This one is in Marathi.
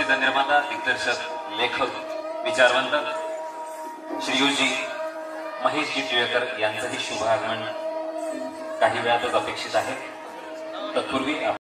प्रसिद्ध निर्माता, दिग्दर्शक, लेखक, विचारवंत श्रीयुजी महेशजी टिळकर यांचंही शुभ आगमन काही वेळातच अपेक्षित आहे. तत्पूर्वी